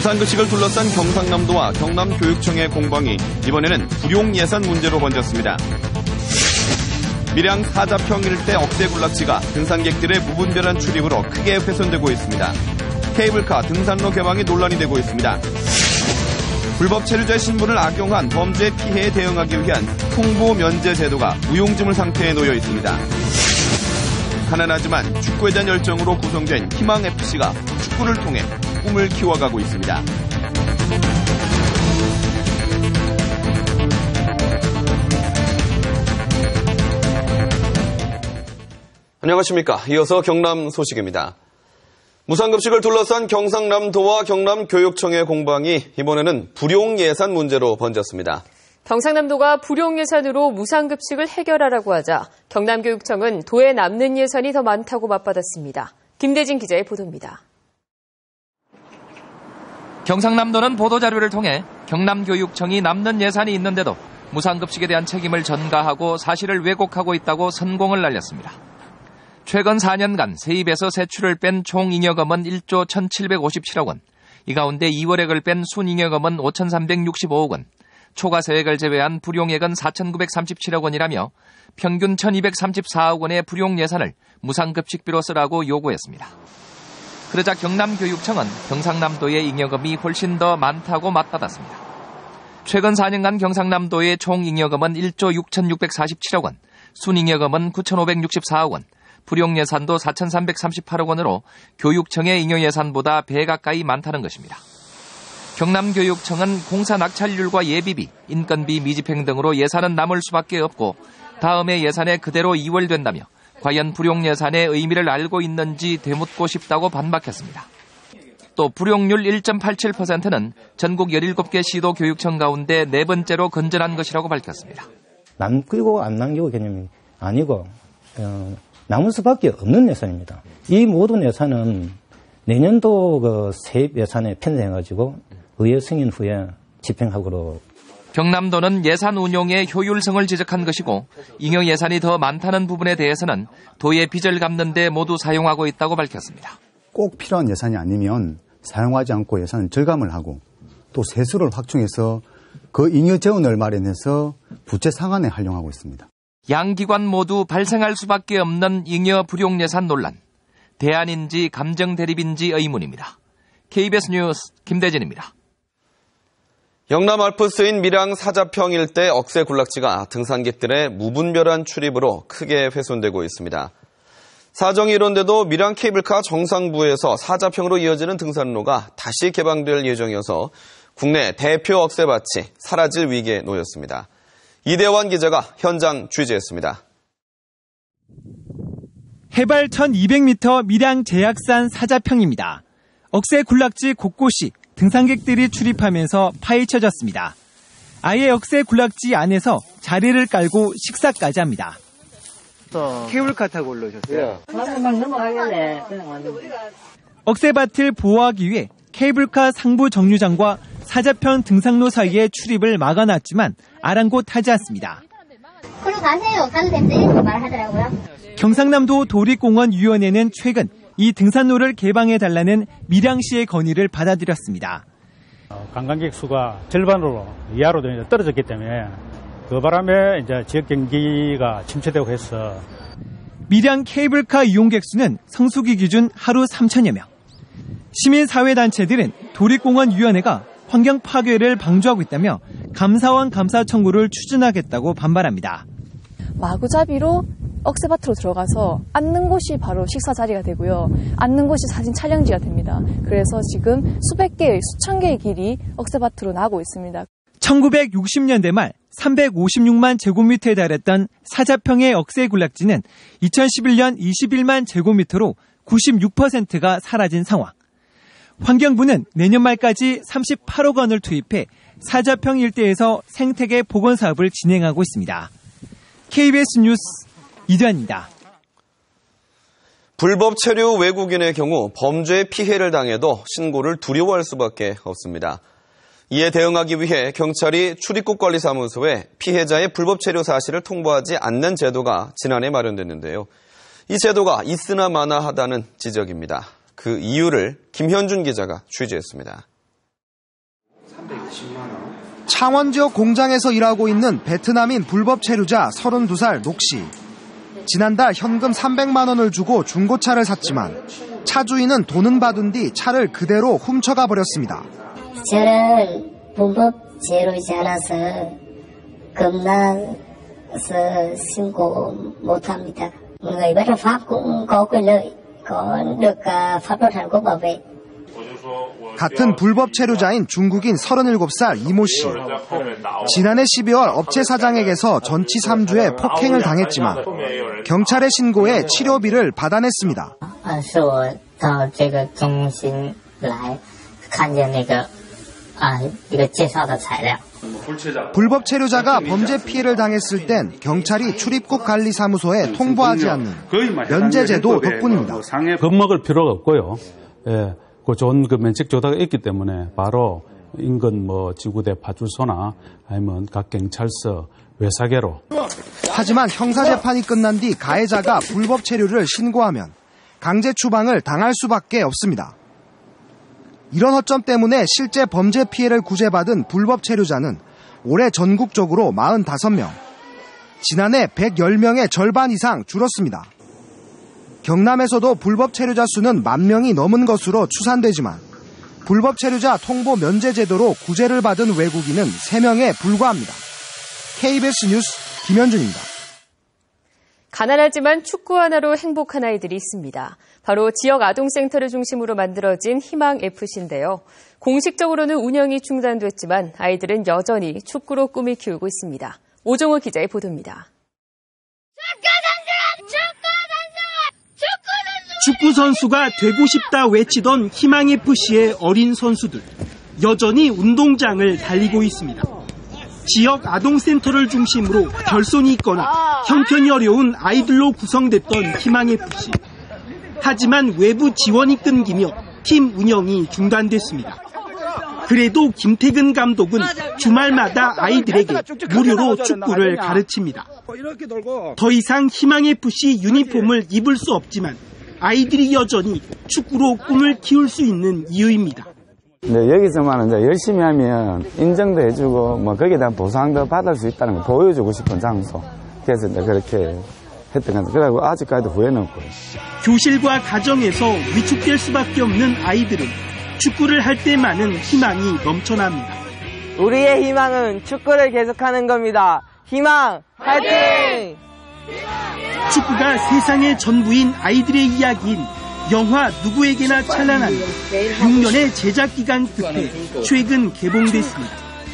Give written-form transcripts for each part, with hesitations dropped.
무상급식을 둘러싼 경상남도와 경남교육청의 공방이 이번에는 불용예산 문제로 번졌습니다. 밀양 사자평 일대 억새 군락지가 등산객들의 무분별한 출입으로 크게 훼손되고 있습니다. 케이블카 등산로 개방이 논란이 되고 있습니다. 불법 체류자 신분을 악용한 범죄 피해에 대응하기 위한 통보 면제 제도가 무용지물 상태에 놓여 있습니다. 가난하지만 축구에 대한 열정으로 구성된 희망FC가 축구를 통해 꿈을 키워가고 있습니다. 안녕하십니까. 이어서 경남 소식입니다. 무상급식을 둘러싼 경상남도와 경남교육청의 공방이 이번에는 불용예산 문제로 번졌습니다. 경상남도가 불용예산으로 무상급식을 해결하라고 하자 경남교육청은 도에 남는 예산이 더 많다고 맞받았습니다. 김대진 기자의 보도입니다. 경상남도는 보도자료를 통해 경남교육청이 남는 예산이 있는데도 무상급식에 대한 책임을 전가하고 사실을 왜곡하고 있다고 선공을 날렸습니다. 최근 4년간 세입에서 세출을 뺀 총 잉여금은 1조 1,757억 원, 이 가운데 2월액을 뺀 순잉여금은 5,365억 원, 초과세액을 제외한 불용액은 4,937억 원이라며 평균 1,234억 원의 불용예산을 무상급식비로 쓰라고 요구했습니다. 그러자 경남교육청은 경상남도의 잉여금이 훨씬 더 많다고 맞받았습니다. 최근 4년간 경상남도의 총 잉여금은 1조 6,647억 원, 순잉여금은 9,564억 원, 불용예산도 4,338억 원으로 교육청의 잉여예산보다 배 가까이 많다는 것입니다. 경남교육청은 공사 낙찰률과 예비비, 인건비 미집행 등으로 예산은 남을 수밖에 없고 다음해 예산에 그대로 이월된다며 과연 불용예산의 의미를 알고 있는지 되묻고 싶다고 반박했습니다. 또 불용률 1.87%는 전국 17개 시도 교육청 가운데 네 번째로 건전한 것이라고 밝혔습니다. 남기고 안 남기고 개념이 아니고 남을 수밖에 없는 예산입니다. 이 모든 예산은 내년도 세입 예산에 편성해가지고 의회 승인 후에 집행하도록. 경남도는 예산 운용의 효율성을 지적한 것이고 잉여 예산이 더 많다는 부분에 대해서는 도의 빚을 갚는 데 모두 사용하고 있다고 밝혔습니다. 꼭 필요한 예산이 아니면 사용하지 않고 예산을 절감을 하고 또 세수를 확충해서 그 잉여 재원을 마련해서 부채 상환에 활용하고 있습니다. 양 기관 모두 발생할 수밖에 없는 잉여 불용 예산 논란. 대안인지 감정 대립인지 의문입니다. KBS 뉴스 김대진입니다. 영남 알프스인 밀양 사자평 일대 억새 군락지가 등산객들의 무분별한 출입으로 크게 훼손되고 있습니다. 사정이 이런데도 밀양 케이블카 정상부에서 사자평으로 이어지는 등산로가 다시 개방될 예정이어서 국내 대표 억새밭이 사라질 위기에 놓였습니다. 이대환 기자가 현장 취재했습니다. 해발 1200m 밀양 제약산 사자평입니다. 억새 군락지 곳곳이 등산객들이 출입하면서 파헤쳐졌습니다. 아예 억새 군락지 안에서 자리를 깔고 식사까지 합니다. 케이블카 타고 올라오셨어요? 넘어가길래. 억새밭을 보호하기 위해 케이블카 상부 정류장과 사자평 등산로 사이에 출입을 막아놨지만 아랑곳하지 않습니다. 그럼 가세요. 가도 된다 이렇게 말하더라고요. 경상남도 도립공원위원회는 최근 이 등산로를 개방해달라는 밀양시의 건의를 받아들였습니다. 관광객 수가 절반으로 이하로 떨어졌기 때문에 그 바람에 이제 지역 경기가 침체되고 해서 밀양 케이블카 이용객 수는 성수기 기준 하루 3,000여 명. 시민사회단체들은 도립공원위원회가 환경 파괴를 방조하고 있다며 감사원 감사 청구를 추진하겠다고 반발합니다. 마구잡이로 억새밭으로 들어가서 앉는 곳이 바로 식사 자리가 되고요. 앉는 곳이 사진 촬영지가 됩니다. 그래서 지금 수백 개의 수천 개의 길이 억새밭으로 나고 있습니다. 1960년대 말 356만 제곱미터에 달했던 사자평의 억새 군락지는 2011년 21만 제곱미터로 96%가 사라진 상황. 환경부는 내년 말까지 38억 원을 투입해 사자평 일대에서 생태계 복원 사업을 진행하고 있습니다. KBS 뉴스 이대환입니다. 불법 체류 외국인의 경우 범죄 피해를 당해도 신고를 두려워할 수밖에 없습니다. 이에 대응하기 위해 경찰이 출입국관리사무소에 피해자의 불법 체류 사실을 통보하지 않는 제도가 지난해 마련됐는데요. 이 제도가 있으나 마나하다는 지적입니다. 그 이유를 김현준 기자가 취재했습니다. 창원 지역 공장에서 일하고 있는 베트남인 불법 체류자 32살 녹씨. 지난달 현금 300만 원을 주고 중고차를 샀지만 차 주인은 돈은 받은 뒤 차를 그대로 훔쳐가 버렸습니다. 저는 불법 체류자라서 겁나서 신고 못합니다. Người bất hợp pháp cũng có quyền lợi, có được pháp luật Hàn Quốc bảo vệ. 같은 불법 체류자인 중국인 37살 이모 씨. 지난해 12월 업체 사장에게서 전치 3주에 폭행을 당했지만 경찰에 신고해 치료비를 받아냈습니다. 불법 체류자가 범죄 피해를 당했을 땐 경찰이 출입국 관리사무소에 통보하지 않는 면제제도 덕분입니다. 겁먹을 필요가 없고요. 예, 그 좋은 면책 조사가 있기 때문에 바로 인근 지구대 파출소나 아니면 각 경찰서 외사계로. 하지만 형사재판이 끝난 뒤 가해자가 불법 체류를 신고하면 강제 추방을 당할 수밖에 없습니다. 이런 허점 때문에 실제 범죄 피해를 구제받은 불법 체류자는 올해 전국적으로 45명, 지난해 110명의 절반 이상 줄었습니다. 경남에서도 불법 체류자 수는 10,000명이 넘은 것으로 추산되지만 불법 체류자 통보 면제 제도로 구제를 받은 외국인은 3명에 불과합니다. KBS 뉴스 김현준입니다. 가난하지만 축구 하나로 행복한 아이들이 있습니다. 바로 지역 아동센터를 중심으로 만들어진 희망FC인데요. 공식적으로는 운영이 중단됐지만 아이들은 여전히 축구로 꿈을 키우고 있습니다. 오종호 기자의 보도입니다. 축구 선수가 되고 싶다 외치던 희망FC의 어린 선수들. 여전히 운동장을 달리고 있습니다. 지역 아동센터를 중심으로 결손이 있거나 형편이 어려운 아이들로 구성됐던 희망FC. 하지만 외부 지원이 끊기며 팀 운영이 중단됐습니다. 그래도 김태근 감독은 주말마다 아이들에게 무료로 축구를 가르칩니다. 더 이상 희망FC 유니폼을 입을 수 없지만 아이들이 여전히 축구로 꿈을 키울 수 있는 이유입니다. 네, 여기서만 이제 열심히 하면 인정도 해주고 거기에 대한 보상도 받을 수 있다는 걸 보여주고 싶은 장소. 그래서 이제 그렇게 했던 것 같아요. 그리고 아직까지도 후회는 없고요. 교실과 가정에서 위축될 수밖에 없는 아이들은 축구를 할 때만은 희망이 넘쳐납니다. 우리의 희망은 축구를 계속하는 겁니다. 희망! 화이팅! 축구가 세상의 전부인 아이들의 이야기인 영화 누구에게나 찬란한 6년의 제작 기간 끝에 최근 개봉됐습니다.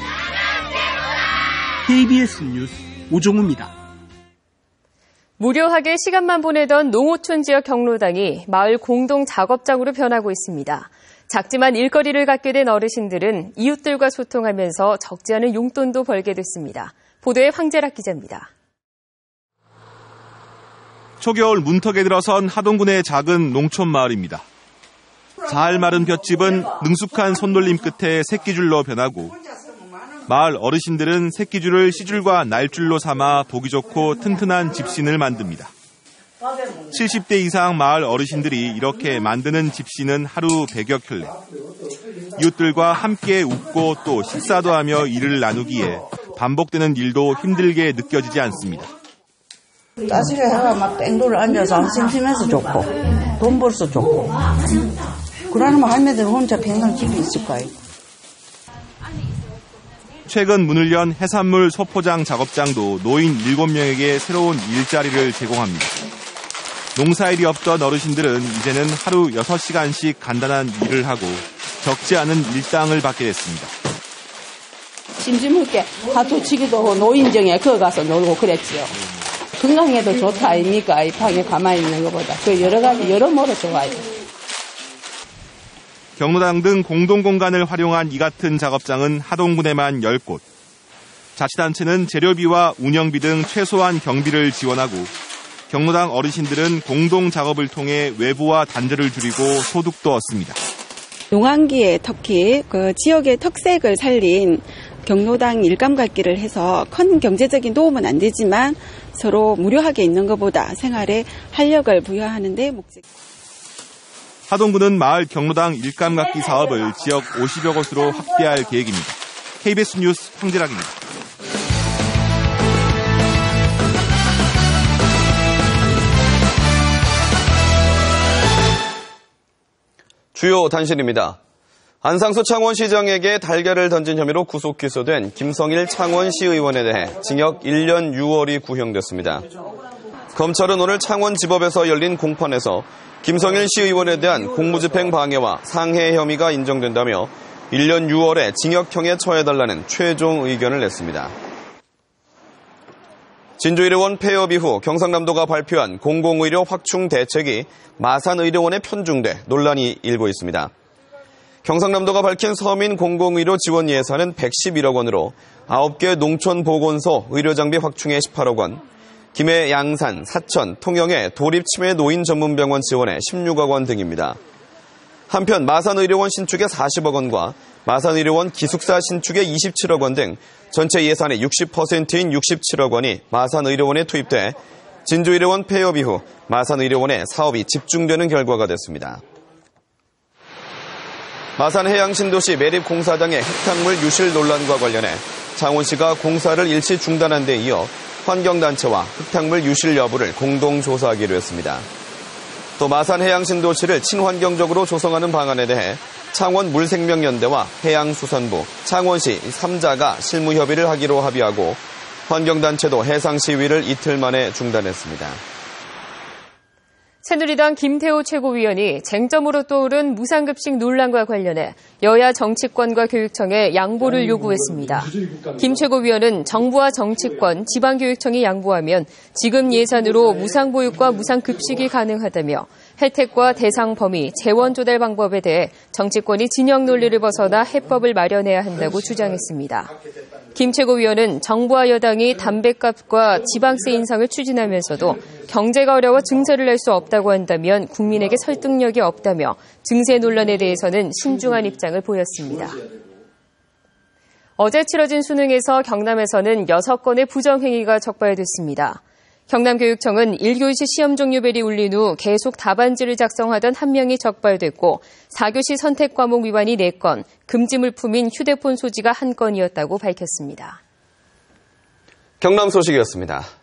KBS 뉴스 오종우입니다. 무료하게 시간만 보내던 농어촌 지역 경로당이 마을 공동 작업장으로 변하고 있습니다. 작지만 일거리를 갖게 된 어르신들은 이웃들과 소통하면서 적지 않은 용돈도 벌게 됐습니다. 보도에 황재락 기자입니다. 초겨울 문턱에 들어선 하동군의 작은 농촌 마을입니다. 잘 마른 볏집은 능숙한 손놀림 끝에 새끼줄로 변하고 마을 어르신들은 새끼줄을 씨줄과 날줄로 삼아 보기 좋고 튼튼한 집신을 만듭니다. 70대 이상 마을 어르신들이 이렇게 만드는 집신은 하루 100여 켤레. 이웃들과 함께 웃고 또 식사도 하며 일을 나누기에 반복되는 일도 힘들게 느껴지지 않습니다. 따지게 해가 막 땡돌을 앉아서 심심해서 좋고 돈 벌서 좋고 그러면 할매들 혼자 평생 집에 있을 거예요. 최근 문을 연 해산물 소포장 작업장도 노인 7명에게 새로운 일자리를 제공합니다. 농사일이 없던 어르신들은 이제는 하루 6시간씩 간단한 일을 하고 적지 않은 일당을 받게 됐습니다. 심심하게 화투치기도 하고 노인정에 거기 가서 놀고 그랬지요. 건강에도 좋다 아닙니까? 이 방에 가만히 있는 것보다. 그 여러 가지 여러모로 좋아요. 경로당 등 공동공간을 활용한 이 같은 작업장은 하동군에만 10곳. 자치단체는 재료비와 운영비 등 최소한 경비를 지원하고 경로당 어르신들은 공동 작업을 통해 외부와 단절을 줄이고 소득도 얻습니다. 농한기에 특히 그 지역의 특색을 살린 경로당 일감갖기를 해서 큰 경제적인 도움은 안 되지만 서로 무료하게 있는 것보다 생활에 활력을 부여하는 데 목적. 하동군은 마을 경로당 일감갖기 사업을 지역 50여 곳으로 확대할 계획입니다. KBS 뉴스 황대락입니다. 주요 단신입니다. 안상수 창원시장에게 달걀을 던진 혐의로 구속 기소된 김성일 창원시 의원에 대해 징역 1년 6월이 구형됐습니다. 검찰은 오늘 창원지법에서 열린 공판에서 김성일 시 의원에 대한 공무집행 방해와 상해 혐의가 인정된다며 1년 6월에 징역형에 처해달라는 최종 의견을 냈습니다. 진주의료원 폐업 이후 경상남도가 발표한 공공의료 확충 대책이 마산의료원에 편중돼 논란이 일고 있습니다. 경상남도가 밝힌 서민 공공의료 지원 예산은 111억 원으로 9개 농촌보건소 의료장비 확충에 18억 원, 김해, 양산, 사천, 통영의 도립치매 노인 전문병원 지원에 16억 원 등입니다. 한편 마산의료원 신축에 40억 원과 마산의료원 기숙사 신축에 27억 원 등 전체 예산의 60%인 67억 원이 마산의료원에 투입돼 진주의료원 폐업 이후 마산의료원에 사업이 집중되는 결과가 됐습니다. 마산해양신도시 매립공사장의 흙탕물 유실 논란과 관련해 창원시가 공사를 일시 중단한 데 이어 환경단체와 흙탕물 유실 여부를 공동조사하기로 했습니다. 또 마산해양신도시를 친환경적으로 조성하는 방안에 대해 창원물생명연대와 해양수산부, 창원시 3자가 실무협의를 하기로 합의하고 환경단체도 해상시위를 이틀 만에 중단했습니다. 새누리당 김태호 최고위원이 쟁점으로 떠오른 무상급식 논란과 관련해 여야 정치권과 교육청에 양보를 요구했습니다. 김 최고위원은 정부와 정치권, 지방교육청이 양보하면 지금 예산으로 무상보육과 무상급식이 가능하다며 혜택과 대상 범위, 재원 조달 방법에 대해 정치권이 진영 논리를 벗어나 해법을 마련해야 한다고 주장했습니다. 김 최고위원은 정부와 여당이 담뱃값과 지방세 인상을 추진하면서도 경제가 어려워 증세를 낼 수 없다고 한다면 국민에게 설득력이 없다며 증세 논란에 대해서는 신중한 입장을 보였습니다. 어제 치러진 수능에서 경남에서는 6건의 부정행위가 적발됐습니다. 경남교육청은 1교시 시험 종류벨이 울린 후 계속 답안지를 작성하던 한 명이 적발됐고 4교시 선택 과목 위반이 4건, 금지 물품인 휴대폰 소지가 1건이었다고 밝혔습니다. 경남 소식이었습니다.